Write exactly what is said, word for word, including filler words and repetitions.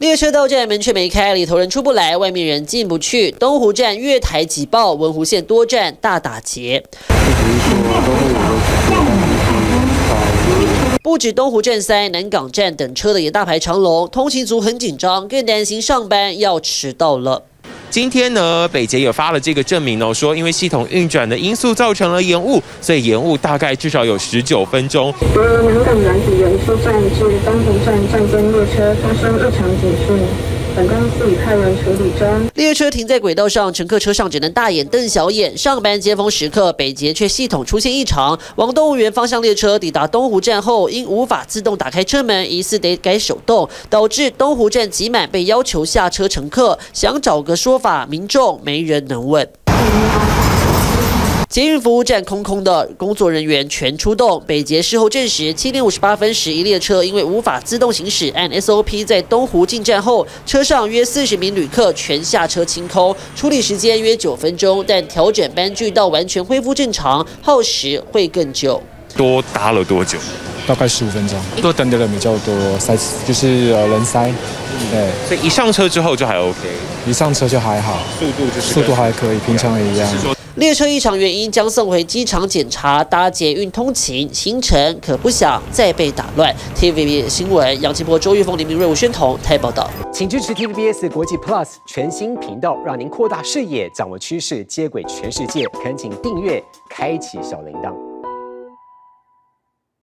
列车到站门却没开，里头人出不来，外面人进不去。东湖站月台挤爆，文湖线多站大打劫。不止东湖站塞，南港站等车的也大排长龙，通勤族很紧张，更担心上班要迟到了。 今天呢，北捷也发了这个证明哦，说因为系统运转的因素造成了延误，所以延误大概至少有十九分钟。 由南港软体园出站至东湖站站间列车发生异常警讯，本公司已派员处理中。 列车停在轨道上，乘客车上只能大眼瞪小眼。上班尖峰时刻，北捷却系统出现异常。往动物园方向列车抵达东湖站后，因无法自动打开车门，疑似得改手动，导致东湖站挤满，被要求下车乘客想找个说法，民众没人能问。 捷运服务站空空的，工作人员全出动。北捷事后证实，七点五十八分时，一列车因为无法自动行驶，按 S O P 在东湖进站后，车上约四十名旅客全下车清空，处理时间约九分钟，但调整班距到完全恢复正常，耗时会更久。 多搭了多久？ 大概十五分钟，多等的人比较多，塞就是呃人塞，对。 所以一上车之后就还 OK， 一上车就还好，速度就是速度还可以，平常也一样。 列车异常原因将送回机场检查，搭捷运通勤行程可不想再被打乱。T V B 新闻，杨清波、周玉峰、林明瑞、吴宣彤台报道。 请支持 T V B S 国际 Plus 全新频道，让您扩大视野，掌握趋势，接轨全世界。恳请订阅，开启小铃铛。